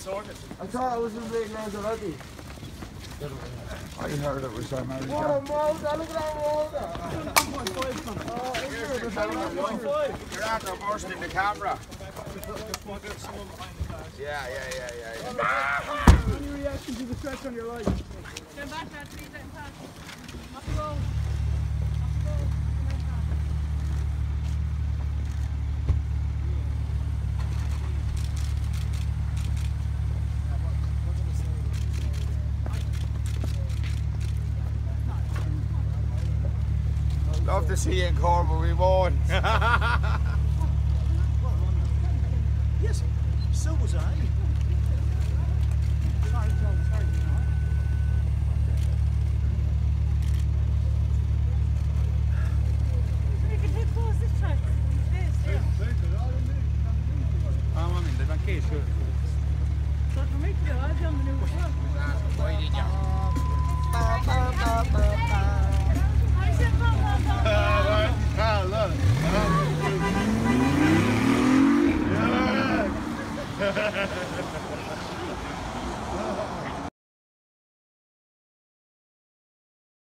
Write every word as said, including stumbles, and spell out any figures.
I thought it was in big guys already. I heard it was American. What a motor, look at that motor! You're after bursting the camera. Yeah, yeah, yeah, yeah. yeah. Any reaction to the stretch on your leg? Stand back now, three seconds past. Off you go. Off you go. Love to see you in Conor, but we won. Yes, so was I. Sorry, Joe, sorry. You can take close this track. I'm in the banquet, sure. So for me to do, I'll be on the new one. I said, pop, pop, pop. Ah, look. Yeah.